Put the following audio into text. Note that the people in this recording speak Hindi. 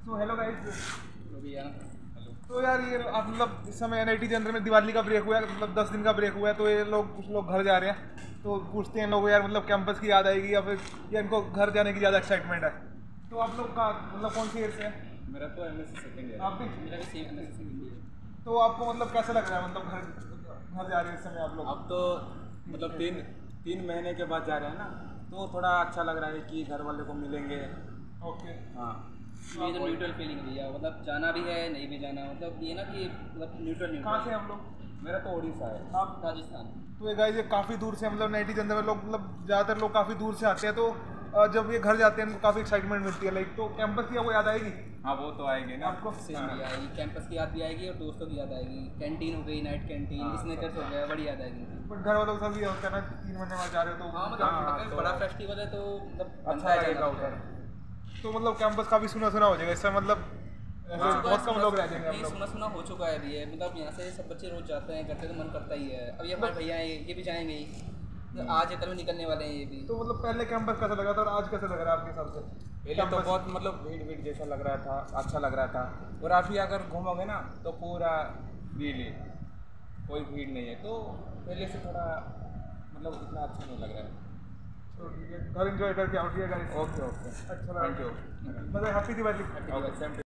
So hello guys. हेलो। तो यार ये आप मतलब इस समय एनआईटी के अंदर में दिवाली का ब्रेक हुआ है, मतलब 10 दिन का ब्रेक हुआ है। तो ये लोग कुछ लोग घर जा रहे हैं, तो पूछते हैं लोग यार मतलब कैंपस की याद आएगी या फिर या इनको घर जाने की ज़्यादा एक्साइटमेंट है। तो आप लोग का मतलब कौन सी ईयर से है? मेरा तो एमएससी सेकंड ईयर। आप भी? मेरा भी सेम एमएससी सेकंड ईयर। तो आपको मतलब कैसा लग रहा है, मतलब घर जा रहे हैं इस समय आप लोग? अब तो मतलब तीन महीने के बाद जा रहे हैं ना, तो थोड़ा अच्छा लग रहा है कि घर वाले को मिलेंगे। ओके। हाँ, ये तो न्यूट्रल फीलिंग है भैया, मतलब जाना भी है नहीं भी जाना, मतलब ये ना कि मतलब न्यूट्रल कहाँ से हम लोग? मेरा तो उड़ीसा है। आप? राजस्थान। तो ये गाइस ये काफ़ी दूर से मतलब एनआईटी के अंदर में लोग मतलब ज़्यादातर लोग काफ़ी दूर से आते हैं। तो जब ये घर जाते हैं इनको काफ़ी एक्साइटमेंट मिलती है। लाइक तो कैंपस की आपको याद आएगी? हाँ, वो तो आएंगे ना आपको? सेम भी आएगी, कैंपस की याद भी आएगी और दोस्तों की याद आएगी। कैंटीन हो गई, नाइट कैंटीन, हाँ, स्नैकर्स हो गया, बड़ी याद आएगी। बट घर वालों के साथ भी होता है ना, 3 महीने बाद जा रहे हो तो हाँ हाँ, मतलब तो बड़ा फेस्टिवल है तो मतलब अच्छा लगेगा उधर। तो मतलब कैंपस काफ़ी सुना सुना हो जाएगा इससे, मतलब ऐसे हाँ, बहुत कम लोग रह जाएंगे हम नहीं, लोग। सुना सुना हो चुका है अभी है, मतलब यहाँ से सब बच्चे रोज जाते हैं, करते तो मन करता ही है। अब ये हमारे भैया हैं, ये भी जाएंगे ही, तो आज कल निकलने वाले हैं ये भी। तो मतलब पहले कैंपस कैसा लगा था और आज कैसा लग रहा है आपके हिसाब से? पहले तो कैंपस? बहुत मतलब भीड़ जैसा लग रहा था, अच्छा लग रहा था। और अभी अगर घूमोगे ना तो पूरा फ्रीली, कोई भीड़ नहीं है, तो पहले से थोड़ा मतलब इतना अच्छा नहीं लग रहा है। तो ठीक है, घर एंजॉय करके आओ, ठीक है गाइस। ओके ओके, अच्छा लगा। Thank you. मतलब हैप्पी दिवाली। Okay, same.